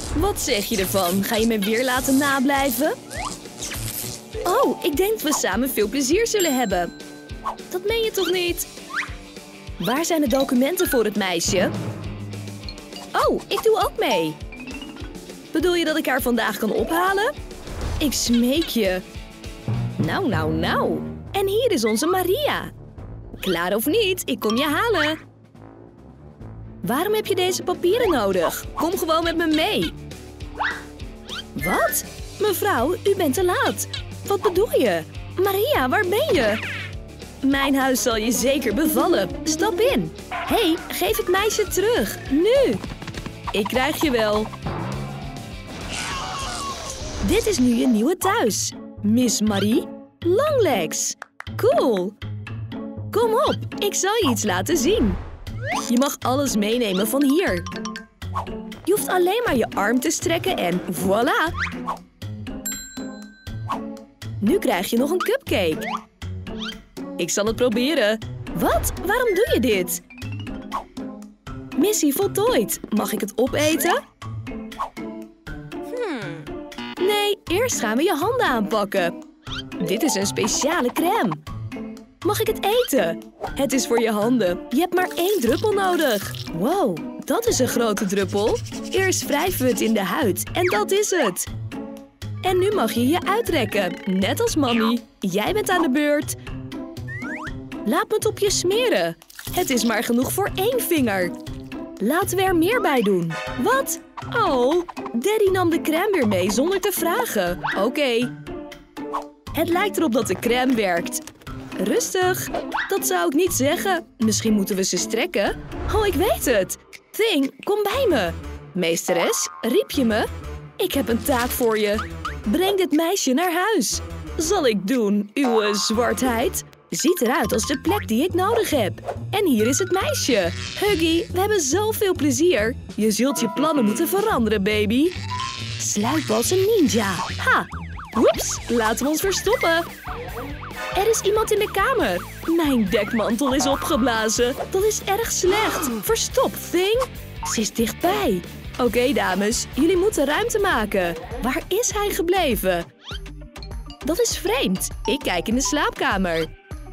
Wat zeg je ervan? Ga je me weer laten nablijven? Oh, ik denk dat we samen veel plezier zullen hebben. Dat meen je toch niet? Waar zijn de documenten voor het meisje? Oh, ik doe ook mee. Bedoel je dat ik haar vandaag kan ophalen? Ik smeek je. Nou. En hier is onze Maria. Klaar of niet, ik kom je halen. Waarom heb je deze papieren nodig? Kom gewoon met me mee. Wat? Mevrouw, u bent te laat. Wat bedoel je? Maria, waar ben je? Mijn huis zal je zeker bevallen. Stap in. Hé, geef het meisje terug. Nu. Ik krijg je wel. Dit is nu je nieuwe thuis. Miss Marie Longlegs. Cool. Kom op, ik zal je iets laten zien. Je mag alles meenemen van hier. Je hoeft alleen maar je arm te strekken en voilà. Nu krijg je nog een cupcake. Ik zal het proberen. Wat? Waarom doe je dit? Missie voltooid. Mag ik het opeten? Nee, eerst gaan we je handen aanpakken. Dit is een speciale crème. Mag ik het eten? Het is voor je handen. Je hebt maar 1 druppel nodig. Wow, dat is een grote druppel. Eerst wrijven we het in de huid en dat is het. En nu mag je je uitrekken, net als mami. Jij bent aan de beurt. Laat me het op je smeren. Het is maar genoeg voor 1 vinger. Laten we er meer bij doen. Wat? Oh, Daddy nam de crème weer mee zonder te vragen. Oké. Het lijkt erop dat de crème werkt. Rustig. Dat zou ik niet zeggen. Misschien moeten we ze strekken. Oh, ik weet het. Thing, kom bij me. Meesteres, riep je me? Ik heb een taak voor je. Breng dit meisje naar huis. Zal ik doen, uw zwartheid. Ziet eruit als de plek die ik nodig heb. En hier is het meisje. Huggy, we hebben zoveel plezier. Je zult je plannen moeten veranderen, baby. Sluip als een ninja. Ha! Oeps, laten we ons verstoppen. Er is iemand in de kamer. Mijn dekmantel is opgeblazen. Dat is erg slecht. Verstop, Thing. Ze is dichtbij. Oké, dames, jullie moeten ruimte maken. Waar is hij gebleven? Dat is vreemd. Ik kijk in de slaapkamer.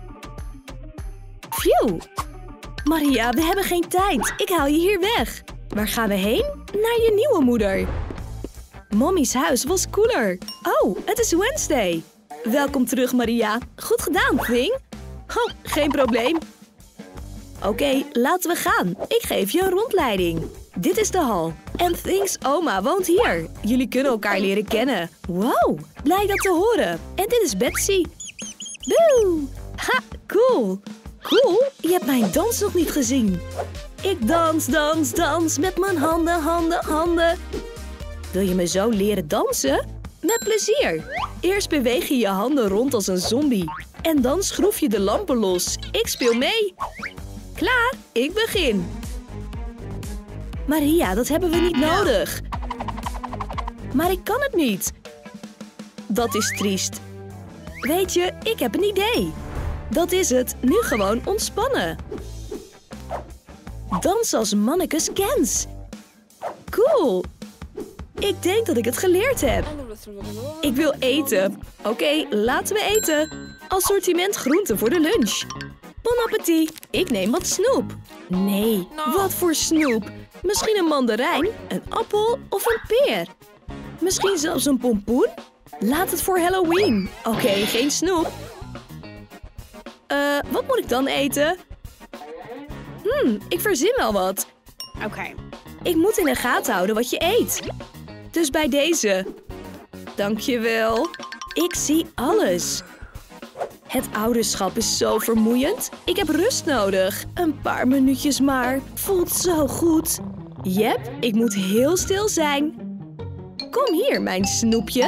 Phew. Maria, we hebben geen tijd. Ik haal je hier weg. Waar gaan we heen? Naar je nieuwe moeder. Mommy's huis was cooler. Oh, het is Wednesday. Welkom terug, Maria. Goed gedaan, Thing. Oh, geen probleem. Oké, laten we gaan. Ik geef je een rondleiding. Dit is de hal. En Thing's oma woont hier. Jullie kunnen elkaar leren kennen. Wow, blij dat te horen. En dit is Betsy. Boe! Ha, cool. Cool, je hebt mijn dans nog niet gezien. Ik dans met mijn handen. Wil je me zo leren dansen? Met plezier. Eerst beweeg je je handen rond als een zombie. En dan schroef je de lampen los. Ik speel mee. Klaar, ik begin. Maria, dat hebben we niet nodig. Maar ik kan het niet. Dat is triest. Weet je, ik heb een idee. Dat is het. Nu gewoon ontspannen. Dans als mannekes Kens. Cool. Ik denk dat ik het geleerd heb. Ik wil eten. Oké, laten we eten. Assortiment groenten voor de lunch. Bon appétit. Ik neem wat snoep. Nee, wat voor snoep? Misschien een mandarijn, een appel of een peer. Misschien zelfs een pompoen? Laat het voor Halloween. Oké, geen snoep. Wat moet ik dan eten? Ik verzin wel wat. Oké. Ik moet in de gaten houden wat je eet. Dus bij deze. Dankjewel. Ik zie alles. Het ouderschap is zo vermoeiend. Ik heb rust nodig. Een paar minuutjes maar. Voelt zo goed. Jep, ik moet heel stil zijn. Kom hier, mijn snoepje.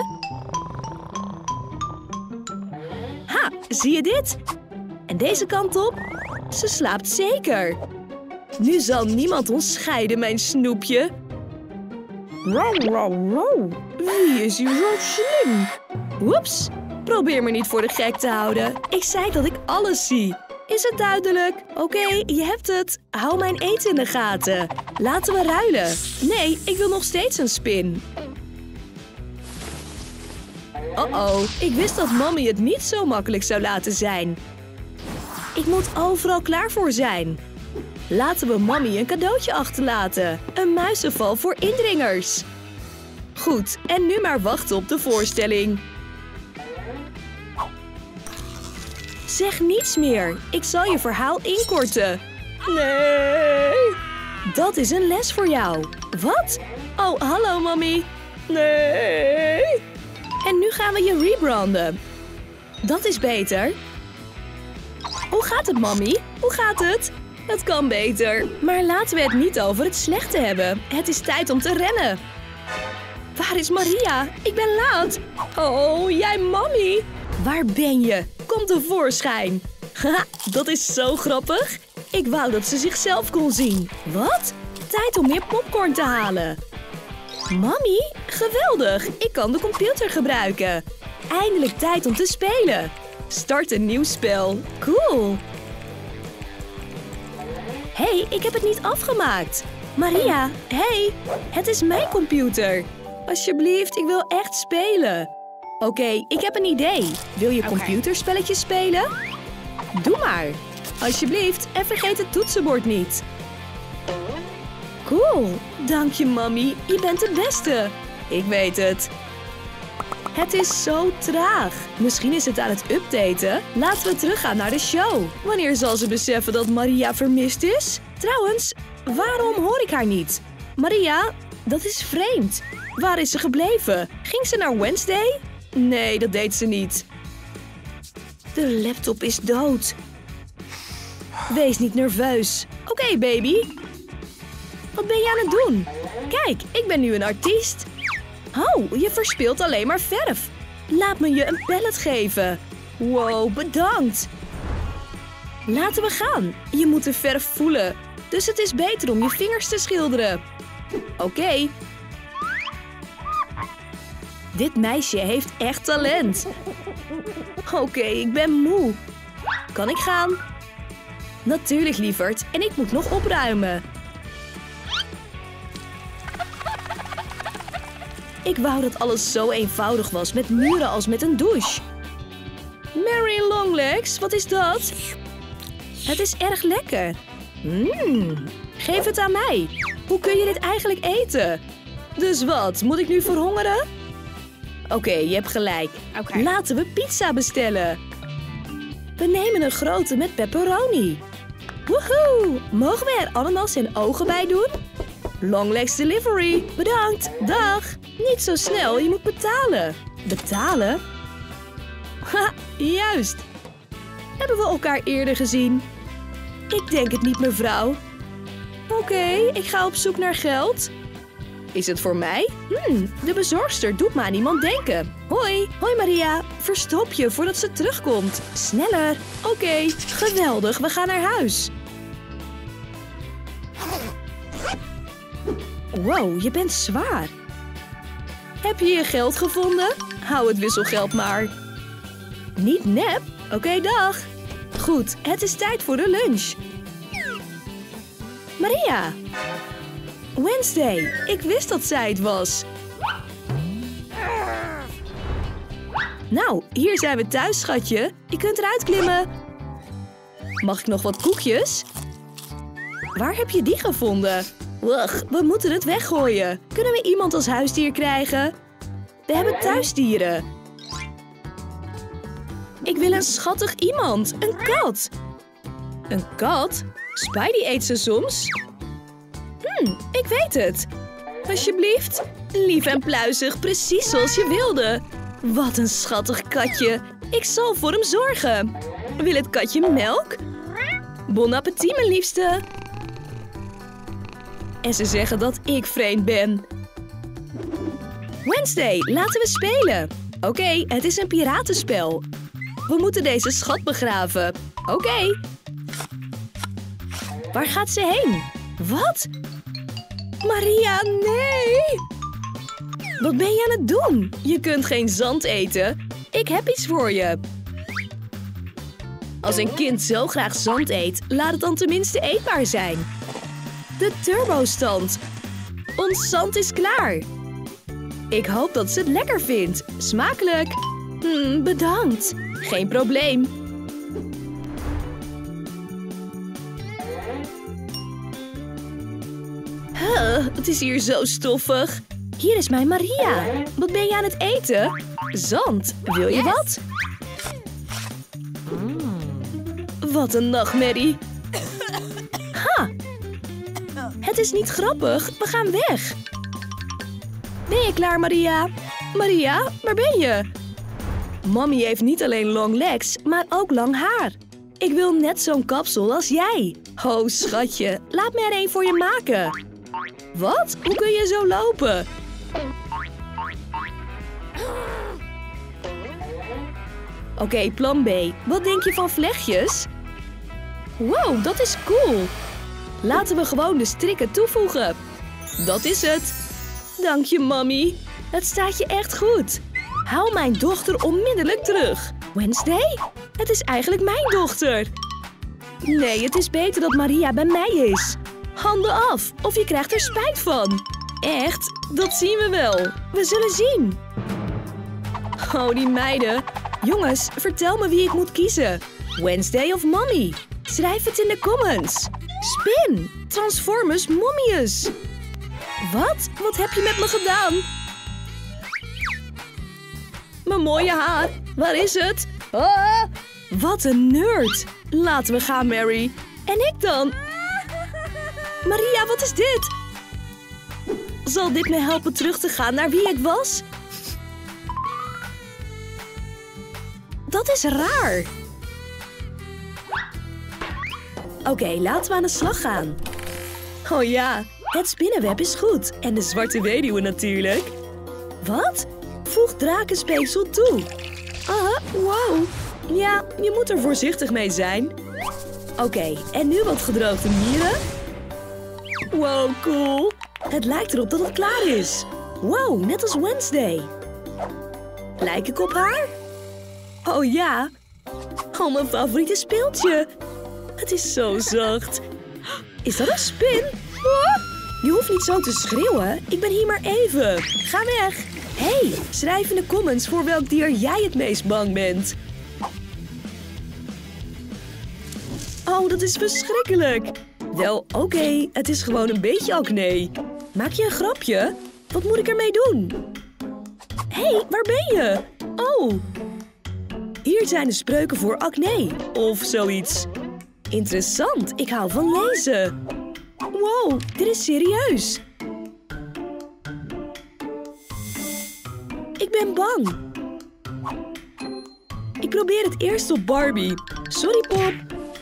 Ha, zie je dit? En deze kant op? Ze slaapt zeker. Nu zal niemand ons scheiden, mijn snoepje. Wie is hier zo slim? Oeps, probeer me niet voor de gek te houden. Ik zei dat ik alles zie. Is het duidelijk? Oké, je hebt het. Hou mijn eten in de gaten. Laten we ruilen. Nee, ik wil nog steeds een spin. Oh, ik wist dat Mommy het niet zo makkelijk zou laten zijn. Ik moet overal klaar voor zijn. Laten we Mommy een cadeautje achterlaten. Een muizenval voor indringers. Goed, en nu maar wachten op de voorstelling. Zeg niets meer. Ik zal je verhaal inkorten. Nee. Dat is een les voor jou. Wat? Oh, hallo, Mommy. Nee. En nu gaan we je rebranden. Dat is beter. Hoe gaat het, Mommy? Hoe gaat het? Het kan beter. Maar laten we het niet over het slechte hebben. Het is tijd om te rennen. Waar is Maria? Ik ben laat. Oh, jij Mommy. Waar ben je? Kom tevoorschijn. Haha, dat is zo grappig. Ik wou dat ze zichzelf kon zien. Wat? Tijd om meer popcorn te halen. Mommy, geweldig. Ik kan de computer gebruiken. Eindelijk tijd om te spelen. Start een nieuw spel. Cool. Hey, ik heb het niet afgemaakt. Maria, hey, het is mijn computer. Alsjeblieft, ik wil echt spelen. Oké, ik heb een idee. Wil je computerspelletjes spelen? Doe maar. Alsjeblieft, en vergeet het toetsenbord niet. Cool. Dank je, Mommy. Je bent de beste. Ik weet het. Het is zo traag. Misschien is het aan het updaten. Laten we teruggaan naar de show. Wanneer zal ze beseffen dat Maria vermist is? Trouwens, waarom hoor ik haar niet? Maria, dat is vreemd. Waar is ze gebleven? Ging ze naar Wednesday? Nee, dat deed ze niet. De laptop is dood. Wees niet nerveus. Oké, baby. Wat ben je aan het doen? Kijk, ik ben nu een artiest. Oh, je verspilt alleen maar verf. Laat me je een pallet geven. Wow, bedankt. Laten we gaan. Je moet de verf voelen. Dus het is beter om je vingers te schilderen. Oké. Dit meisje heeft echt talent. Oké, ik ben moe. Kan ik gaan? Natuurlijk, lieverd. En ik moet nog opruimen. Ik wou dat alles zo eenvoudig was met muren als met een douche. Mary Longlegs, wat is dat? Het is erg lekker. Geef het aan mij. Hoe kun je dit eigenlijk eten? Dus wat, moet ik nu verhongeren? Oké, je hebt gelijk. Laten we pizza bestellen. We nemen een grote met pepperoni. Woehoe! Mogen we er ananas en ogen bij doen? Longlegs Delivery. Bedankt. Dag. Niet zo snel, je moet betalen. Betalen? Ha, juist. Hebben we elkaar eerder gezien? Ik denk het niet, mevrouw. Oké, ik ga op zoek naar geld. Is het voor mij? De bezorgster doet me aan iemand denken. Hoi, hoi Maria. Verstop je voordat ze terugkomt. Sneller. Oké, geweldig. We gaan naar huis. Wow, je bent zwaar. Heb je je geld gevonden? Hou het wisselgeld maar. Niet nep? Oké, dag. Goed, het is tijd voor de lunch. Maria. Wednesday, ik wist dat zij het was. Nou, hier zijn we thuis, schatje. Je kunt eruit klimmen. Mag ik nog wat koekjes? Waar heb je die gevonden? Ugh, we moeten het weggooien. Kunnen we iemand als huisdier krijgen? We hebben thuisdieren. Ik wil een schattig iemand. Een kat. Een kat? Spidey eet ze soms. Ik weet het. Alsjeblieft. Lief en pluizig, precies zoals je wilde. Wat een schattig katje. Ik zal voor hem zorgen. Wil het katje melk? Bon appétit, mijn liefste. En ze zeggen dat ik vreemd ben. Wednesday, laten we spelen. Oké, het is een piratenspel. We moeten deze schat begraven. Oké. Waar gaat ze heen? Wat? Maria, nee! Wat ben je aan het doen? Je kunt geen zand eten. Ik heb iets voor je. Als een kind zo graag zand eet, laat het dan tenminste eetbaar zijn. De turbostand. Ons zand is klaar. Ik hoop dat ze het lekker vindt. Smakelijk. Bedankt. Geen probleem. Het is hier zo stoffig. Hier is mijn Maria. Wat ben je aan het eten? Zand. Wil je wat? Wat een nachtmerrie. Ha! Het is niet grappig. We gaan weg. Ben je klaar, Maria? Maria, waar ben je? Mommy heeft niet alleen long legs, maar ook lang haar. Ik wil net zo'n kapsel als jij. Oh, schatje, laat me er een voor je maken. Wat? Hoe kun je zo lopen? Oké, plan B. Wat denk je van vlechtjes? Wow, dat is cool. Laten we gewoon de strikken toevoegen. Dat is het. Dank je, mommy. Het staat je echt goed. Hou mijn dochter onmiddellijk terug. Wednesday? Het is eigenlijk mijn dochter. Nee, het is beter dat Maria bij mij is. Handen af, of je krijgt er spijt van. Echt? Dat zien we wel. We zullen zien. Oh, die meiden. Jongens, vertel me wie ik moet kiezen. Wednesday of mommy? Schrijf het in de comments. Spin! Transformers Momius! Wat? Wat heb je met me gedaan? Mijn mooie haar. Waar is het? Ah! Wat een nerd. Laten we gaan, Mary. En ik dan? Maria, wat is dit? Zal dit me helpen terug te gaan naar wie ik was? Dat is raar. Oké, laten we aan de slag gaan. Oh ja, het spinnenweb is goed. En de zwarte weduwe natuurlijk. Wat? Voeg drakenspeeksel toe. Aha, wow. Ja, je moet er voorzichtig mee zijn. Oké, en nu wat gedroogde mieren. Wow, cool. Het lijkt erop dat het klaar is. Wow, net als Wednesday. Lijk ik op haar? Oh ja. Oh, mijn favoriete speeltje. Het is zo zacht. Is dat een spin? Oh, je hoeft niet zo te schreeuwen. Ik ben hier maar even. Ga weg. Hey, schrijf in de comments voor welk dier jij het meest bang bent. Oh, dat is verschrikkelijk. Wel, oké, het is gewoon een beetje acne. Maak je een grapje? Wat moet ik ermee doen? Hé, waar ben je? Oh. Hier zijn de spreuken voor acne. Of zoiets. Interessant, ik hou van lezen. Wow, dit is serieus. Ik ben bang. Ik probeer het eerst op Barbie. Sorry, Pop.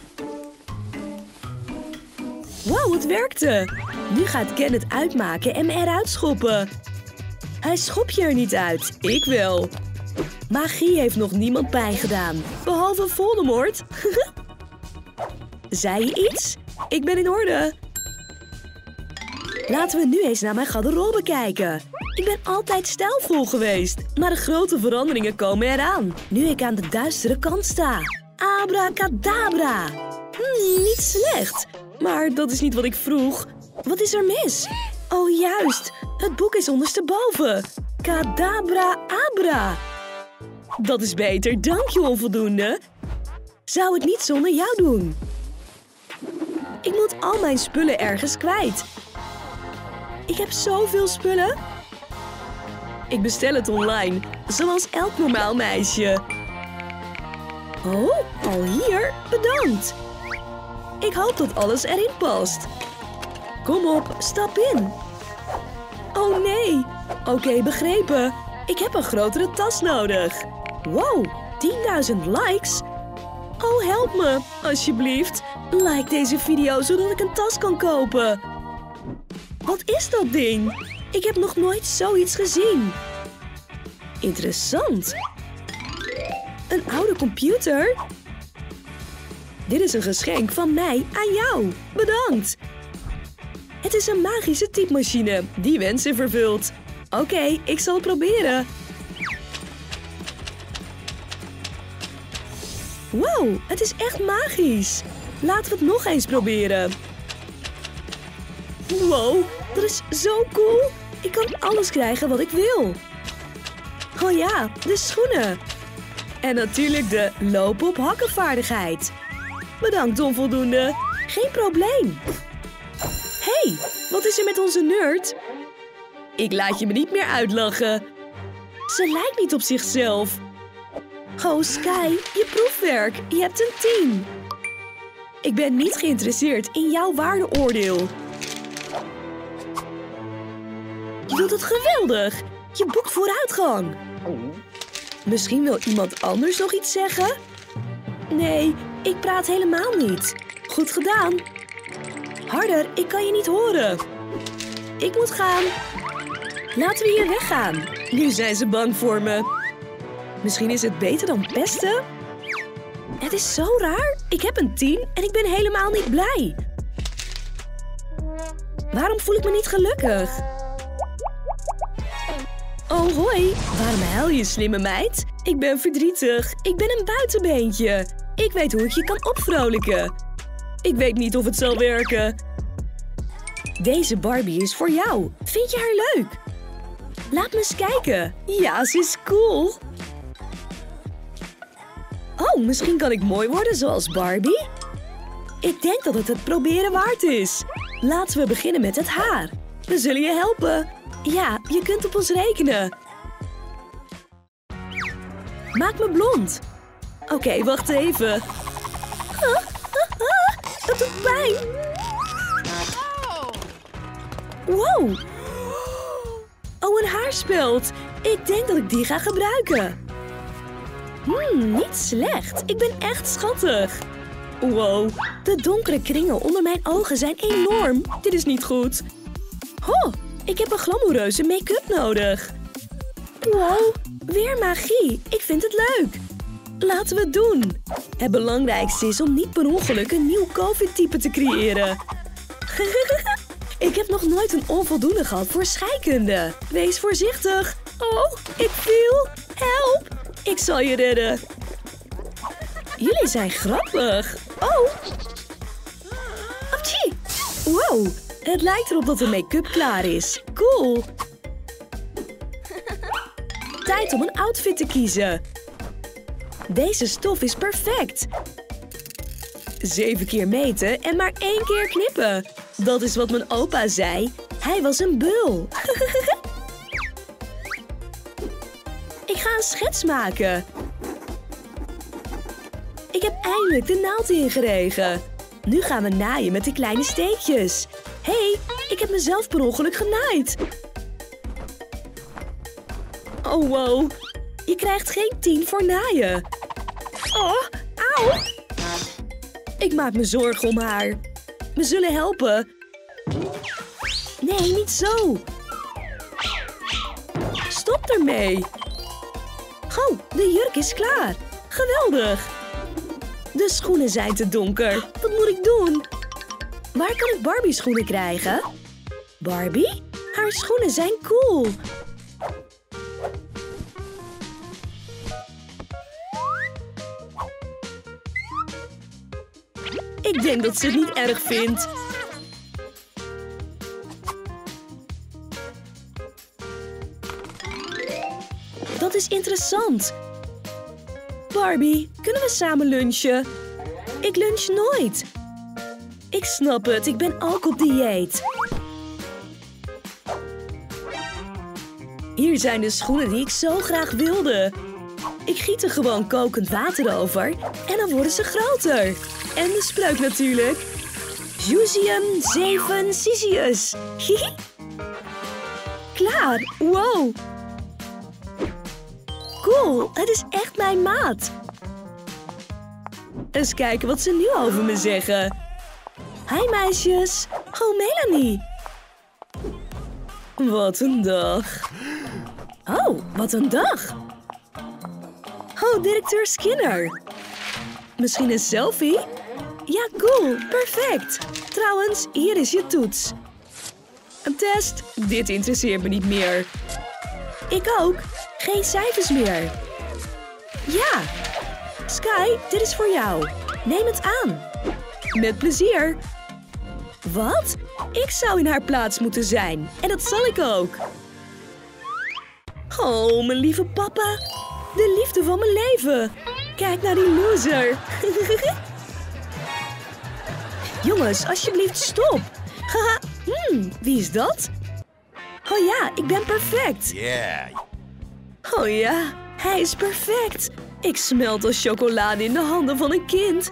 Wow, het werkte. Nu gaat Ken het uitmaken en me eruit schoppen. Hij schopt je er niet uit. Ik wel. Magie heeft nog niemand pijn gedaan. Behalve Voldemort. Zei je iets? Ik ben in orde. Laten we nu eens naar mijn garderobe kijken. Ik ben altijd stijlvol geweest. Maar de grote veranderingen komen eraan. Nu ik aan de duistere kant sta. Abracadabra. Niet slecht. Maar dat is niet wat ik vroeg. Wat is er mis? Oh, juist. Het boek is ondersteboven. Kadabra abra. Dat is beter. Dank je, onvoldoende. Zou het niet zonder jou doen. Ik moet al mijn spullen ergens kwijt. Ik heb zoveel spullen. Ik bestel het online, zoals elk normaal meisje. Oh, al hier? Bedankt. Ik hoop dat alles erin past. Kom op, stap in. Oh nee. Oké, begrepen. Ik heb een grotere tas nodig. Wow, 10.000 likes. Oh, help me, alsjeblieft. Like deze video, zodat ik een tas kan kopen. Wat is dat ding? Ik heb nog nooit zoiets gezien. Interessant. Een oude computer? Dit is een geschenk van mij aan jou. Bedankt. Het is een magische typemachine die wensen vervult. Oké, ik zal het proberen. Wow, het is echt magisch. Laten we het nog eens proberen. Wow, dat is zo cool. Ik kan alles krijgen wat ik wil. Oh ja, de schoenen. En natuurlijk de lopen op hakken vaardigheid. Bedankt, onvoldoende. Geen probleem. Hé, wat is er met onze nerd? Ik laat je me niet meer uitlachen. Ze lijkt niet op zichzelf. Oh, Sky, je proefwerk. Je hebt een 10. Ik ben niet geïnteresseerd in jouw waardeoordeel. Je doet het geweldig. Je boekt vooruitgang. Misschien wil iemand anders nog iets zeggen? Nee, ik praat helemaal niet. Goed gedaan. Harder, ik kan je niet horen. Ik moet gaan. Laten we hier weggaan. Nu zijn ze bang voor me. Misschien is het beter dan pesten? Het is zo raar. Ik heb een 10 en ik ben helemaal niet blij. Waarom voel ik me niet gelukkig? Oh, hoi. Waarom huil je, slimme meid? Ik ben verdrietig. Ik ben een buitenbeentje. Ik weet hoe ik je kan opvrolijken. Ik weet niet of het zal werken. Deze Barbie is voor jou. Vind je haar leuk? Laat me eens kijken. Ja, ze is cool. Oh, misschien kan ik mooi worden zoals Barbie? Ik denk dat het proberen waard is. Laten we beginnen met het haar. We zullen je helpen. Ja, je kunt op ons rekenen. Maak me blond. Oké, wacht even. Dat doet pijn. Wow. Oh, een haarspeld. Ik denk dat ik die ga gebruiken. Niet slecht. Ik ben echt schattig. Wow, de donkere kringen onder mijn ogen zijn enorm. Dit is niet goed. Oh, ik heb een glamoureuze make-up nodig. Wow, weer magie. Ik vind het leuk. Laten we het doen. Het belangrijkste is om niet per ongeluk een nieuw COVID-type te creëren. Ik heb nog nooit een onvoldoende gehad voor scheikunde. Wees voorzichtig. Oh, ik viel. Help. Ik zal je redden. Jullie zijn grappig. Oh. Apchie. Wow, het lijkt erop dat de make-up klaar is. Cool. Tijd om een outfit te kiezen. Deze stof is perfect. 7 keer meten en maar 1 keer knippen. Dat is wat mijn opa zei. Hij was een bul. Ik ga een schets maken. Ik heb eindelijk de naald ingeregen. Nu gaan we naaien met de kleine steekjes. Hé, ik heb mezelf per ongeluk genaaid. Oh, wow. Je krijgt geen 10 voor naaien. Oh, auw. Ik maak me zorgen om haar. We zullen helpen. Nee, niet zo. Stop ermee. Oh, de jurk is klaar. Geweldig. De schoenen zijn te donker. Wat moet ik doen? Waar kan ik Barbie schoenen krijgen? Barbie? Haar schoenen zijn cool. Ik denk dat ze het niet erg vindt. Dat is interessant. Barbie, kunnen we samen lunchen? Ik lunch nooit. Ik snap het, ik ben ook op dieet. Hier zijn de schoenen die ik zo graag wilde. Ik giet er gewoon kokend water over en dan worden ze groter. En de spreuk natuurlijk. Jusium 7 Cisius. Klaar, wow. Cool, het is echt mijn maat. Eens kijken wat ze nu over me zeggen. Hi meisjes. Oh, Melanie. Wat een dag. Oh, wat een dag. Oh, directeur Skinner. Misschien een selfie? Ja, cool. Perfect. Trouwens, hier is je toets. Een test? Dit interesseert me niet meer. Ik ook. Geen cijfers meer. Ja. Sky, dit is voor jou. Neem het aan. Met plezier. Wat? Ik zou in haar plaats moeten zijn. En dat zal ik ook. Oh, mijn lieve papa. De liefde van mijn leven. Kijk naar die loser. Jongens, alsjeblieft stop. Haha, wie is dat? Oh ja, ik ben perfect. Yeah. Oh ja, hij is perfect. Ik smelt als chocolade in de handen van een kind.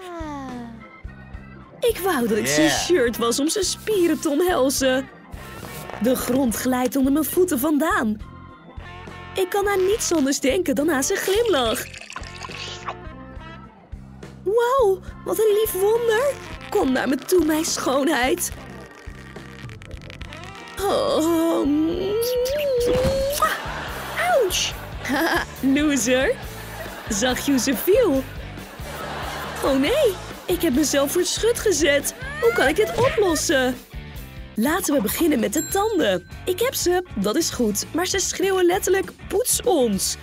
Ik wou dat ik zijn shirt was om zijn spieren te omhelzen. De grond glijdt onder mijn voeten vandaan. Ik kan aan niets anders denken dan aan zijn glimlach. Wow, wat een lief wonder. Kom naar me toe, mijn schoonheid. Oh. Ouch. Haha, loser. Zag je hoe ze viel? Oh nee, ik heb mezelf voor het schut gezet. Hoe kan ik dit oplossen? Laten we beginnen met de tanden. Ik heb ze, dat is goed. Maar ze schreeuwen letterlijk, poets ons.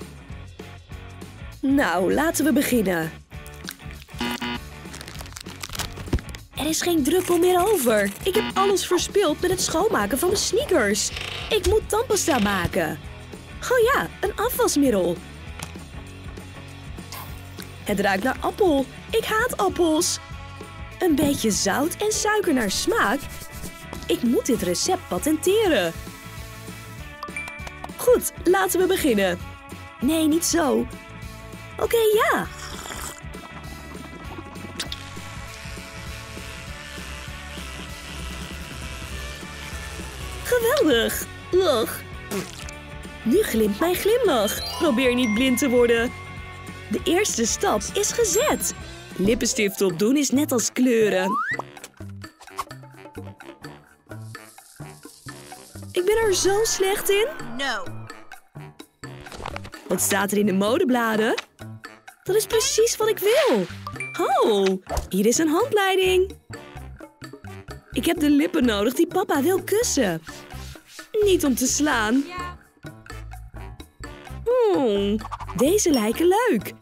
Nou, laten we beginnen. Er is geen druppel meer over. Ik heb alles verspild met het schoonmaken van mijn sneakers. Ik moet tandpasta maken. Oh ja, een afwasmiddel. Het ruikt naar appel. Ik haat appels. Een beetje zout en suiker naar smaak. Ik moet dit recept patenteren. Goed, laten we beginnen. Nee, niet zo. Oké, ja. Geweldig. Ugh. Nu glimt mijn glimlach. Probeer niet blind te worden. De eerste stap is gezet. Lippenstift opdoen is net als kleuren. Ik ben er zo slecht in. No. Wat staat er in de modebladen? Dat is precies wat ik wil. Oh, hier is een handleiding. Ik heb de lippen nodig die papa wil kussen. Niet om te slaan. Deze lijken leuk.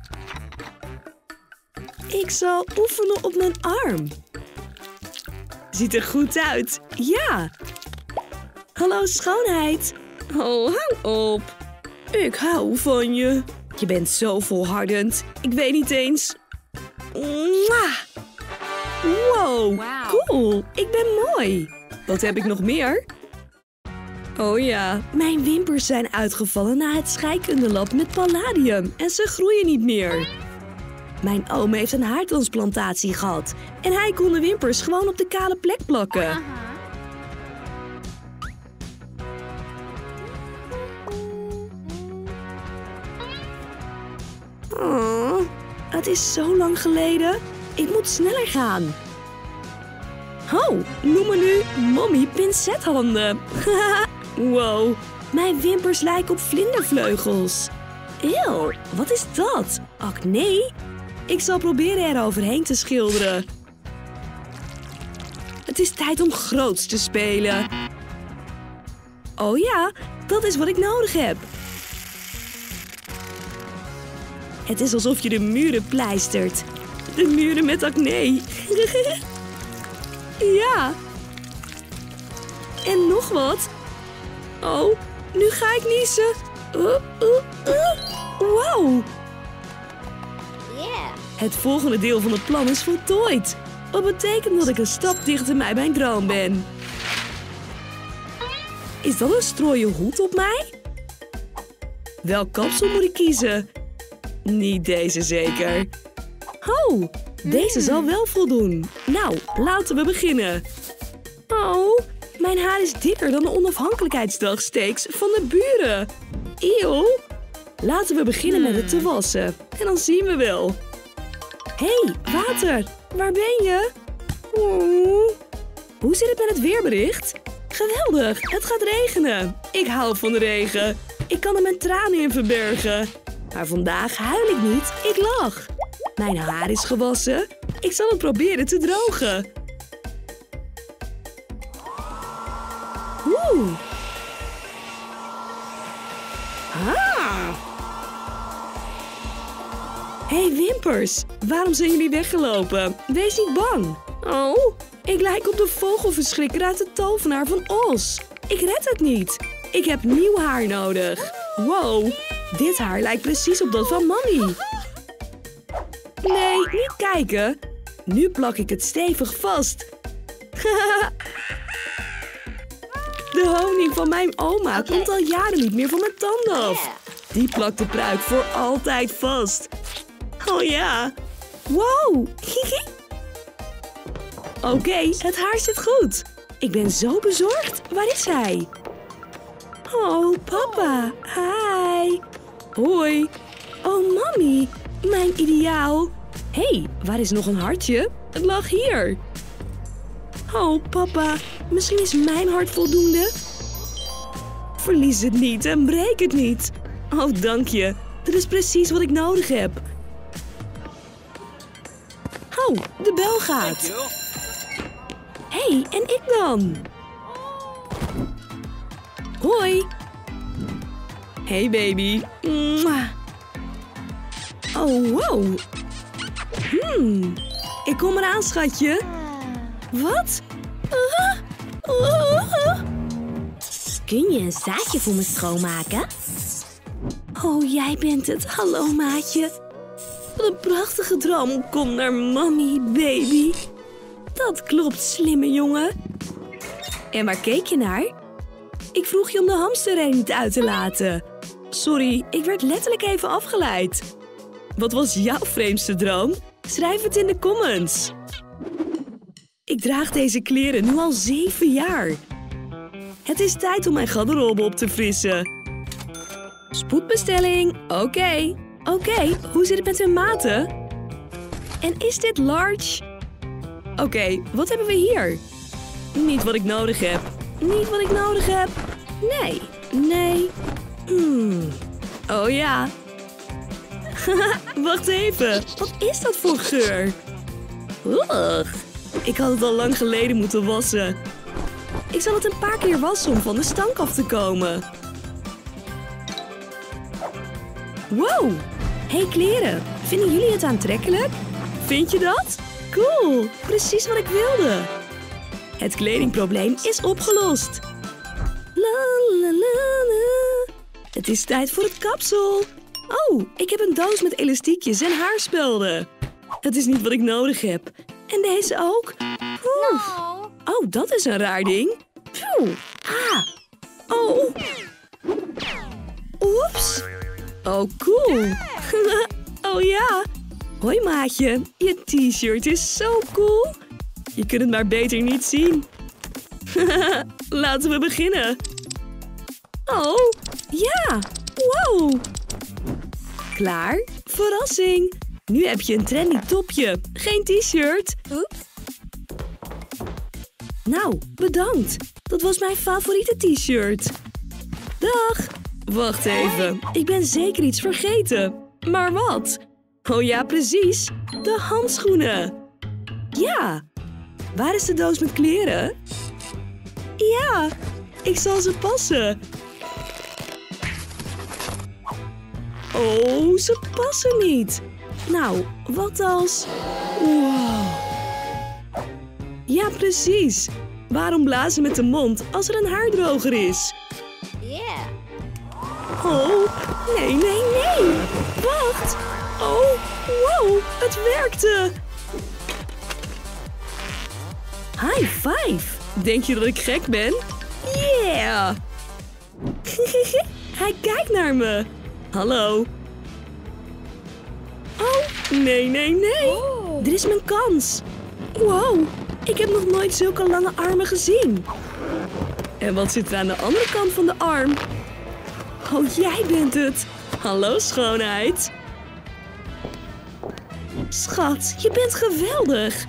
Ik zal oefenen op mijn arm. Ziet er goed uit. Ja. Hallo schoonheid. Oh, hou op. Ik hou van je. Je bent zo volhardend. Ik weet niet eens. Mwah. Wow, cool. Ik ben mooi. Wat heb ik nog meer? Oh ja, mijn wimpers zijn uitgevallen na het scheikundelab met palladium en ze groeien niet meer. Mijn oom heeft een haartransplantatie gehad en hij kon de wimpers gewoon op de kale plek plakken. Oh, het is zo lang geleden. Ik moet sneller gaan. Oh, noem me nu Mommy Pincethanden. Wow, mijn wimpers lijken op vlindervleugels. Eeuw, wat is dat? Acne? Ik zal proberen eroverheen te schilderen. Het is tijd om groots te spelen. Oh ja, dat is wat ik nodig heb. Het is alsof je de muren pleistert. De muren met acne. Ja. En nog wat. Oh, nu ga ik niezen. Wow. Yeah. Het volgende deel van het plan is voltooid. Wat betekent dat ik een stap dichter bij mijn droom ben. Is dat een strooien hoed op mij? Welk kapsel moet ik kiezen? Niet deze zeker. Oh, deze zal wel voldoen. Nou, laten we beginnen. Oh, mijn haar is dikker dan de onafhankelijkheidsdagsteaks van de buren. Eeuw. Laten we beginnen met het te wassen. En dan zien we wel. Hé, water. Waar ben je? Oh. Hoe zit het met het weerbericht? Geweldig, het gaat regenen. Ik hou van de regen. Ik kan er mijn tranen in verbergen. Maar vandaag huil ik niet, ik lach. Mijn haar is gewassen. Ik zal het proberen te drogen. Oeh. Hey Wimpers, waarom zijn jullie weggelopen? Wees niet bang. Oh, ik lijk op de vogelverschrikker uit de tovenaar van Oz. Ik red het niet. Ik heb nieuw haar nodig. Wow, dit haar lijkt precies op dat van Mommy. Nee, niet kijken. Nu plak ik het stevig vast. De honing van mijn oma komt al jaren niet meer van mijn tanden af. Die plakt de pruik voor altijd vast. Oh ja. Wow. Oké, het haar zit goed. Ik ben zo bezorgd. Waar is hij? Oh, papa. Hi. Hoi. Oh, Mommy. Mijn ideaal. Hé, waar is nog een hartje? Het lag hier. Oh, papa. Misschien is mijn hart voldoende. Verlies het niet en breek het niet. Oh, dank je. Dit is precies wat ik nodig heb. Oh, de bel gaat. Hé, en ik dan? Hoi. Hey, baby. Mwah. Oh, wow. Ik kom eraan, schatje. Wat? Kun je een zaadje voor me schoonmaken? Oh, jij bent het. Hallo, maatje. Wat een prachtige droom. Kom naar mommy, baby. Dat klopt, slimme jongen. En waar keek je naar? Ik vroeg je om de hamster er niet uit te laten. Sorry, ik werd letterlijk even afgeleid. Wat was jouw vreemdste droom? Schrijf het in de comments. Ik draag deze kleren nu al 7 jaar. Het is tijd om mijn garderobe op te frissen. Spoedbestelling, oké. Oké, hoe zit het met hun maten? En is dit large? Oké, wat hebben we hier? Niet wat ik nodig heb. Niet wat ik nodig heb. Nee. Oh ja. Wacht even. Wat is dat voor geur? Ugh. Ik had het al lang geleden moeten wassen. Ik zal het een paar keer wassen om van de stank af te komen. Wow. Hey kleren, vinden jullie het aantrekkelijk? Vind je dat? Cool, precies wat ik wilde. Het kledingprobleem is opgelost. La la la la. Het is tijd voor het kapsel. Oh, ik heb een doos met elastiekjes en haarspelden. Het is niet wat ik nodig heb. En deze ook? Oh, dat is een raar ding. Ah. Oh. Oeps. Oh, cool. Oh ja. Hoi maatje, je t-shirt is zo cool. Je kunt het maar beter niet zien. Laten we beginnen. Oh, ja. Wow. Klaar? Verrassing. Nu heb je een trendy topje, geen t-shirt. Nou, bedankt. Dat was mijn favoriete t-shirt. Dag. Wacht even, ik ben zeker iets vergeten. Maar wat? Oh ja, precies. De handschoenen. Ja. Waar is de doos met kleren? Ja, ik zal ze passen. Oh, ze passen niet. Nou, wat als... Wow. Ja, precies. Waarom blazen met de mond als er een haardroger is? Oh, nee. Wacht. Oh, wow, het werkte. High five. Denk je dat ik gek ben? Yeah. Hij kijkt naar me. Hallo. Oh, nee. Dit is mijn kans. Wow, ik heb nog nooit zulke lange armen gezien. En wat zit er aan de andere kant van de arm? Oh, jij bent het. Hallo, schoonheid. Schat, je bent geweldig.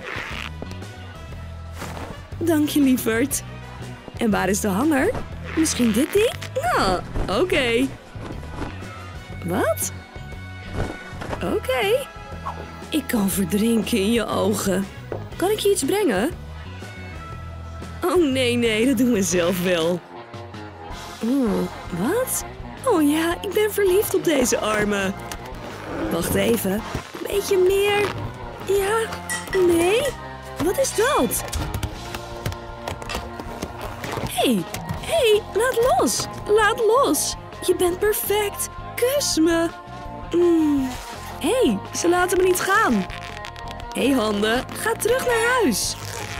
Dank je, lieverd. En waar is de hanger? Misschien dit ding? Nou, oké. Wat? Oké. Ik kan verdrinken in je ogen. Kan ik je iets brengen? Oh, nee, dat doen we zelf wel. Wat? Oh ja, ik ben verliefd op deze armen. Wacht even. beetje meer. Ja, nee. Wat is dat? Hey, laat los. Laat los. Je bent perfect. Kus me. Hey, ze laten me niet gaan. Hey handen, ga terug naar huis.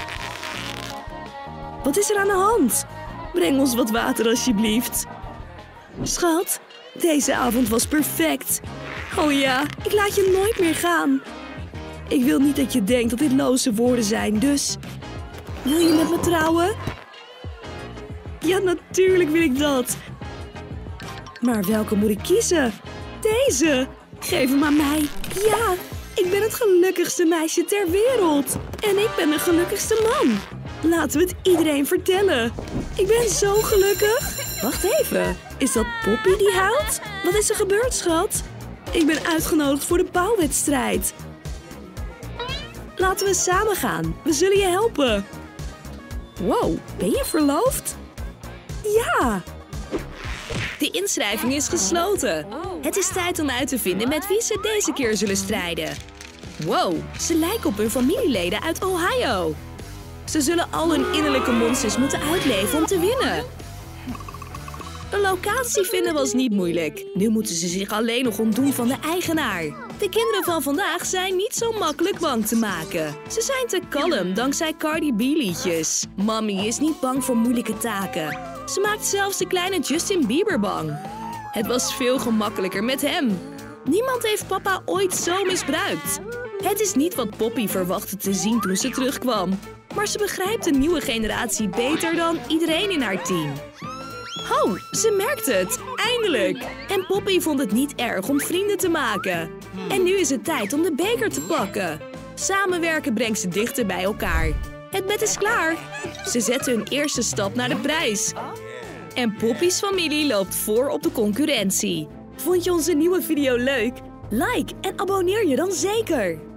Wat is er aan de hand? Breng ons wat water alsjeblieft. Schat, deze avond was perfect. Oh ja, ik laat je nooit meer gaan. Ik wil niet dat je denkt dat dit loze woorden zijn, dus... Wil je met me trouwen? Ja, natuurlijk wil ik dat. Maar welke moet ik kiezen? Deze. Geef hem aan mij. Ja, ik ben het gelukkigste meisje ter wereld. En ik ben de gelukkigste man. Laten we het iedereen vertellen. Ik ben zo gelukkig. Wacht even. Is dat Poppy die huilt? Wat is er gebeurd, schat? Ik ben uitgenodigd voor de bouwwedstrijd. Laten we samen gaan. We zullen je helpen. Wow, ben je verloofd? Ja. De inschrijving is gesloten. Het is tijd om uit te vinden met wie ze deze keer zullen strijden. Wow, ze lijken op hun familieleden uit Ohio. Ze zullen al hun innerlijke monsters moeten uitleven om te winnen. Een locatie vinden was niet moeilijk. Nu moeten ze zich alleen nog ontdoen van de eigenaar. De kinderen van vandaag zijn niet zo makkelijk bang te maken. Ze zijn te kalm dankzij Cardi B-liedjes. Mommy is niet bang voor moeilijke taken. Ze maakt zelfs de kleine Justin Bieber bang. Het was veel gemakkelijker met hem. Niemand heeft papa ooit zo misbruikt. Het is niet wat Poppy verwachtte te zien toen ze terugkwam. Maar ze begrijpt de nieuwe generatie beter dan iedereen in haar team. Oh, ze merkt het. Eindelijk. En Poppy vond het niet erg om vrienden te maken. En nu is het tijd om de beker te pakken. Samenwerken brengt ze dichter bij elkaar. Het bed is klaar. Ze zetten hun eerste stap naar de prijs. En Poppy's familie loopt voor op de concurrentie. Vond je onze nieuwe video leuk? Like en abonneer je dan zeker.